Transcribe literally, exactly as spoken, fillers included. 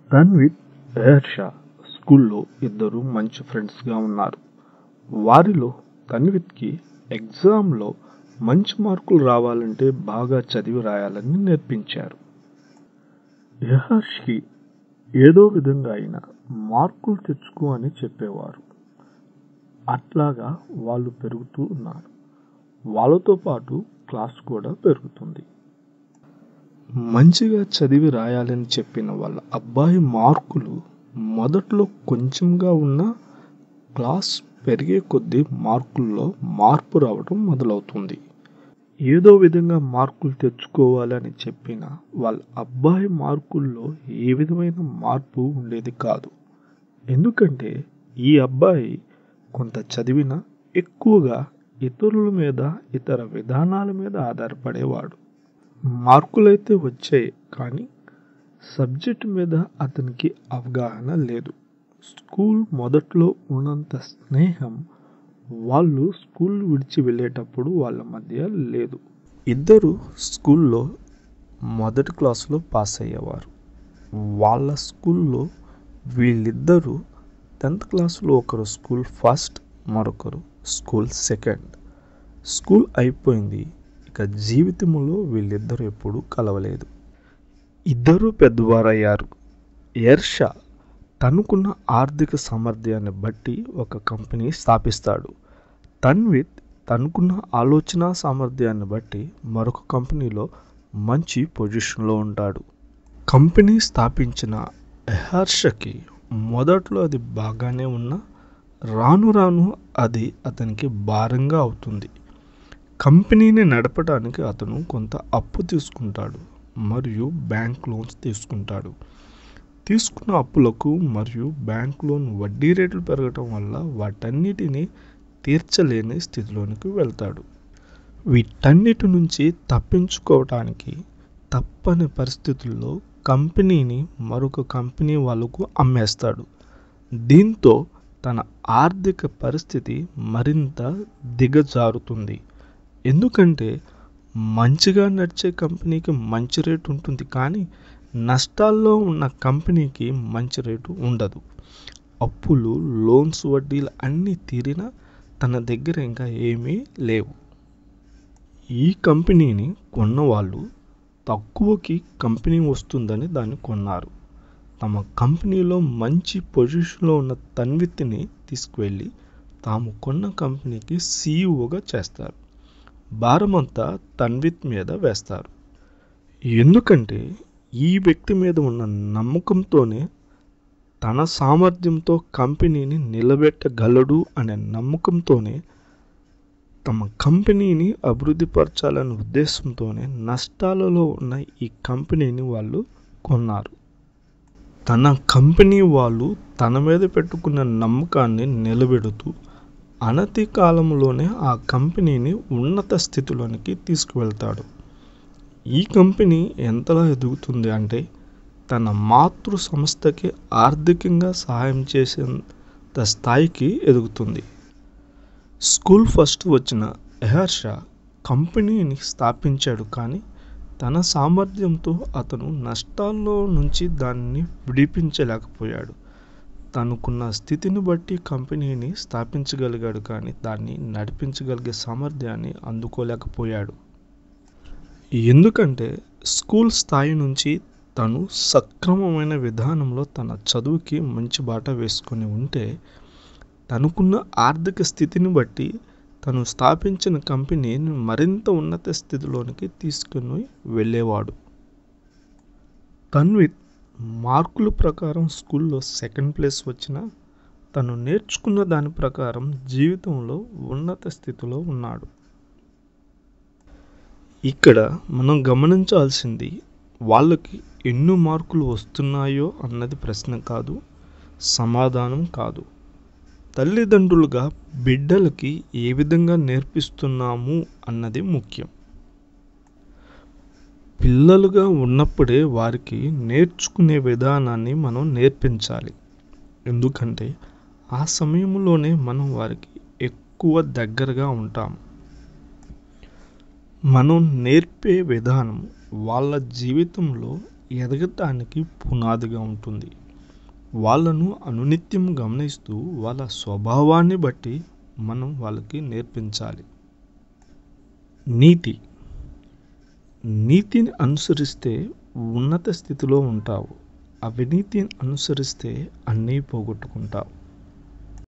తన్విత్, ఎహర్షా స్కూల్లో ఇద్దరు మంచి ఫ్రెండ్స్గా ఉన్నారు. వారిలో తన్విత్కి ఎగ్జామ్లో మంచి మార్కులు రావాలంటే బాగా చదివి రాయాలని నేర్పించారు. ఎహర్ష్కి ఏదో విధంగా అయినా మార్కులు తెచ్చుకో అని చెప్పేవారు. అట్లాగా వాళ్ళు పెరుగుతూ ఉన్నారు. వాళ్ళతో పాటు క్లాస్ కూడా పెరుగుతుంది. మంచిగా చదివి రాయాలని చెప్పిన వాళ్ళ అబ్బాయి మార్కులు మొదట్లో కొంచెంగా ఉన్న క్లాస్ పెరిగే కొద్దీ మార్కుల్లో మార్పు రావడం మొదలవుతుంది. ఏదో విధంగా మార్కులు తెచ్చుకోవాలని చెప్పిన వాళ్ళ అబ్బాయి మార్కుల్లో ఏ విధమైన మార్పు ఉండేది కాదు. ఎందుకంటే ఈ అబ్బాయి కొంత చదివినా ఎక్కువగా ఇతరుల మీద, ఇతర విధానాల మీద ఆధారపడేవాడు. మార్కులైతే వచ్చాయి, కానీ సబ్జెక్ట్ మీద అతనికి అవగాహన లేదు. స్కూల్ మొదట్లో ఉన్నంత స్నేహం వాళ్ళు స్కూల్ విడిచి వెళ్ళేటప్పుడు వాళ్ళ మధ్య లేదు. ఇద్దరు స్కూల్లో మొదటి క్లాసులో పాస్ అయ్యేవారు. వాళ్ళ స్కూల్లో వీళ్ళిద్దరూ టెన్త్ క్లాసులో ఒకరు స్కూల్ ఫస్ట్, మరొకరు స్కూల్ సెకండ్. స్కూల్ అయిపోయింది, ఇక జీవితంలో వీళ్ళిద్దరూ ఎప్పుడూ కలవలేదు. ఇద్దరూ పెద్దవారయ్యారు. ఎహర్షా తనకున్న ఆర్థిక సామర్థ్యాన్ని బట్టి ఒక కంపెనీ స్థాపిస్తాడు. తన్విత్ తనకున్న ఆలోచన సామర్థ్యాన్ని బట్టి మరొక కంపెనీలో మంచి పొజిషన్లో ఉంటాడు. కంపెనీ స్థాపించిన ఎహర్షాకి మొదట్లో అది బాగానే ఉన్నా రాను రాను అది అతనికి భారంగా అవుతుంది. కంపెనీని నడపడానికి అతను కొంత అప్పు తీసుకుంటాడు మరియు బ్యాంక్ లోన్స్ తీసుకుంటాడు. తీసుకున్న అప్పులకు మరియు బ్యాంక్ లోన్ వడ్డీ రేట్లు పెరగటం వల్ల వాటన్నిటిని తీర్చలేని స్థితిలోనికి వెళ్తాడు. వీటన్నిటి నుంచి తప్పించుకోవటానికి తప్పని పరిస్థితుల్లో కంపెనీని మరొక కంపెనీ వాళ్ళకు అమ్మేస్తాడు. దీంతో తన ఆర్థిక పరిస్థితి మరింత దిగజారుతుంది. ఎందుకంటే మంచిగా నడిచే కంపెనీకి మంచి రేటు ఉంటుంది, కానీ నష్టాల్లో ఉన్న కంపెనీకి మంచి రేటు ఉండదు. అప్పులు, లోన్స్, వడ్డీలు అన్నీ తీరినా తన దగ్గర ఇంకా ఏమీ లేవు. ఈ కంపెనీని కొన్నవాళ్ళు తక్కువకి కంపెనీ వస్తుందని దాన్ని కొన్నారు. తమ కంపెనీలో మంచి పొజిషన్లో ఉన్న తన్విత్ని తీసుకువెళ్ళి తాము కొన్న కంపెనీకి సీఈఓగా చేస్తారు. భారమంతా తన్విత్ మీద వేస్తారు. ఎందుకంటే ఈ వ్యక్తి మీద ఉన్న నమ్మకంతోనే తన సామర్థ్యంతో కంపెనీని నిలబెట్టగలడు అనే నమ్మకంతోనే తమ కంపెనీని అభివృద్ధి పరచాలనే ఉద్దేశంతోనే నష్టాలలో ఉన్న ఈ కంపెనీని వాళ్ళు కొన్నారు. తన కంపెనీ వాళ్ళు తన మీద పెట్టుకున్న నమ్మకాన్ని నిలబెడుతూ అనతి కాలంలోనే ఆ కంపెనీని ఉన్నత స్థితిలోనికి తీసుకువెళ్తాడు. ఈ కంపెనీ ఎంతలా ఎదుగుతుంది అంటే తన మాతృ సంస్థకి ఆర్థికంగా సహాయం చేసేంత స్థాయికి ఎదుగుతుంది. స్కూల్ ఫస్ట్ వచ్చిన ఎహర్షా కంపెనీని స్థాపించాడు, కానీ తన సామర్థ్యంతో అతను నష్టాల్లో నుంచి దాన్ని విడిపించలేకపోయాడు. తనకున్న స్థితిని బట్టి కంపెనీని స్థాపించగలిగాడు, కానీ దాన్ని నడిపించగలిగే సామర్థ్యాన్ని అందుకోలేకపోయాడు. ఎందుకంటే స్కూల్ స్థాయి నుంచి తను సక్రమమైన విధానంలో తన చదువుకి మంచి బాట వేసుకొని ఉంటే తనకున్న ఆర్థిక స్థితిని బట్టి తను స్థాపించిన కంపెనీని మరింత ఉన్నత స్థితిలోనికి తీసుకుని వెళ్ళేవాడు. తన్విత్ మార్కుల ప్రకారం స్కూల్లో సెకండ్ ప్లేస్ వచ్చినా తను నేర్చుకున్న దాని ప్రకారం జీవితంలో ఉన్నత స్థితిలో ఉన్నాడు. ఇక్కడ మనం గమనించాల్సింది వాళ్ళకి ఎన్ని మార్కులు వస్తున్నాయో అన్నది ప్రశ్న కాదు, సమాధానం కాదు. తల్లిదండ్రులుగా బిడ్డలకి ఏ విధంగా నేర్పిస్తున్నాము అన్నది ముఖ్యం. పిల్లలుగా ఉన్నప్పుడే వారికి నేర్చుకునే విధానాన్ని మనం నేర్పించాలి. ఎందుకంటే ఆ సమయంలోనే మనం వారికి ఎక్కువ దగ్గరగా ఉంటాం. మనం నేర్పే విధానం వాళ్ళ జీవితంలో ఎదగటానికి పునాదిగా ఉంటుంది. వాళ్ళను అనునిత్యం గమనిస్తూ వాళ్ళ స్వభావాన్ని బట్టి మనం వాళ్ళకి నేర్పించాలి. నీతి. నీతిని అనుసరిస్తే ఉన్నత స్థితిలో ఉంటావు. అవినీతిని అనుసరిస్తే అన్నీ పోగొట్టుకుంటావు.